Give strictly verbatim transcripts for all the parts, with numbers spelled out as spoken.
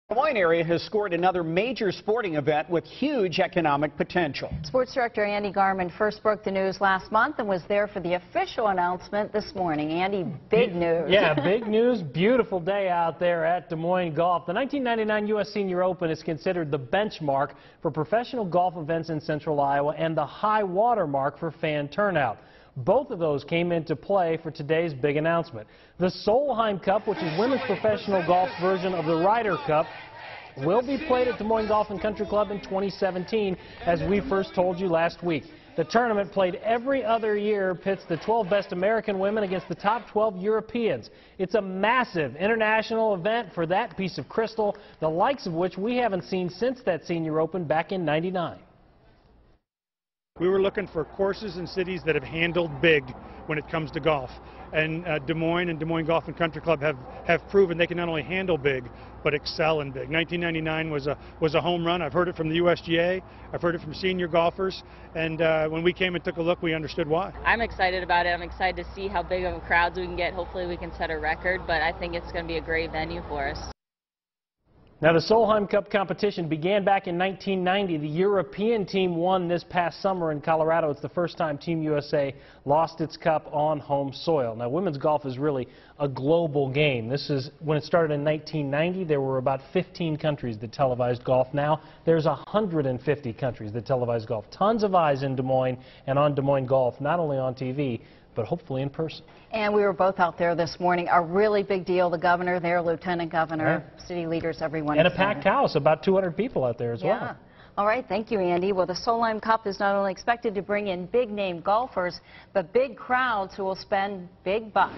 The Des Moines area has scored another major sporting event with huge economic potential. Sports Director Andy Garman first broke the news last month and was there for the official announcement this morning. Andy, big news. Yeah, big news. Beautiful day out there at Des Moines Golf. The nineteen ninety-nine U S Senior Open is considered the benchmark for professional golf events in central Iowa and the high water mark for fan turnout. Both of those came into play for today's big announcement. The Solheim Cup, which is women's professional golf's version of the Ryder Cup, will be played at Des Moines Golf and Country Club in twenty seventeen, as we first told you last week. The tournament, played every other year, pits the twelve best American women against the top twelve Europeans. It's a massive international event for that piece of crystal, the likes of which we haven't seen since that Senior Open back in ninety-nine. We were looking for courses and cities that have handled big when it comes to golf. And uh, Des Moines and Des Moines Golf and Country Club have, have proven they can not only handle big, but excel in big. nineteen ninety-nine was a, was a home run. I've heard it from the U S G A. I've heard it from senior golfers. And uh, when we came and took a look, we understood why. I'm excited about it. I'm excited to see how big of a crowds we can get. Hopefully we can set a record, but I think it's going to be a great venue for us. Now, the Solheim Cup competition began back in nineteen ninety. The European team won this past summer in Colorado. It's the first time Team U S A lost its cup on home soil. Now, women's golf is really a global game. This is, when it started in nineteen ninety, there were about fifteen countries that televised golf. Now, there's one hundred fifty countries that televise golf. Tons of eyes in Des Moines and on Des Moines Golf, not only on T V, but hopefully in person. And we were both out there this morning. A really big deal. The governor there, lieutenant governor, yeah. City leaders, everyone. And a packed house, about two hundred people out there as yeah. well. All right, thank you, Andy. Well, the Solheim Cup is not only expected to bring in big-name golfers, but big crowds who will spend big bucks.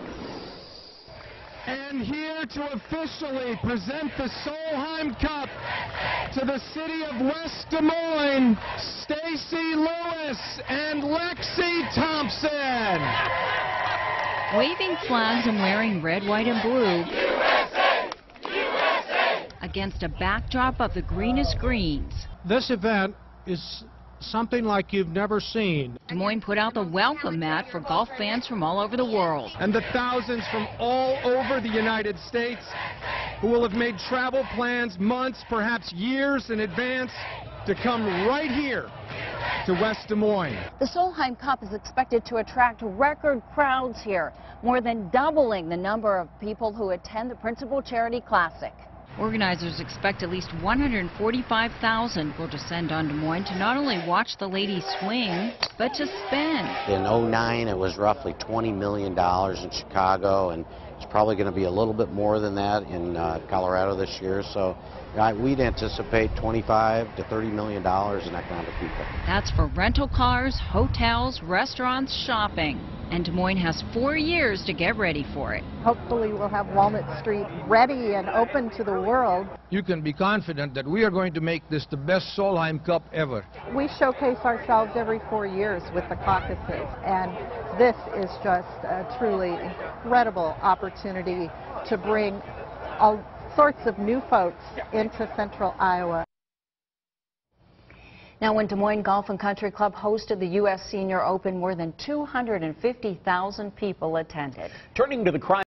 And here to officially present the Solheim Cup to the city of West Des Moines, Stacy Lewis and Lexi Thompson. Waving flags and wearing red, white, and blue U S A, U S A. Against a backdrop of the greenest greens. This event is something like you've never seen. Des Moines put out the welcome mat for golf fans from all over the world. And the thousands from all over the United States who will have made travel plans months, perhaps years in advance to come right here to West Des Moines. The Solheim Cup is expected to attract record crowds here, more than doubling the number of people who attend the Principal Charity Classic. Organizers expect at least one hundred forty-five thousand will descend on Des Moines to not only watch the ladies swing, but to spend. In oh nine, it was roughly twenty million dollars in Chicago, and it's probably going to be a little bit more than that in uh, Colorado this year. So uh, we'd anticipate twenty-five to thirty million dollars in economic impact. That's for rental cars, hotels, restaurants, shopping. And Des Moines has four years to get ready for it. Hopefully we'll have Walnut Street ready and open to the world. You can be confident that we are going to make this the best Solheim Cup ever. We showcase ourselves every four years with the caucuses, and this is just a truly incredible opportunity to bring all sorts of new folks into central Iowa. Now, when Des Moines Golf and Country Club hosted the U S Senior Open, more than two hundred fifty thousand people attended. Turning to the crime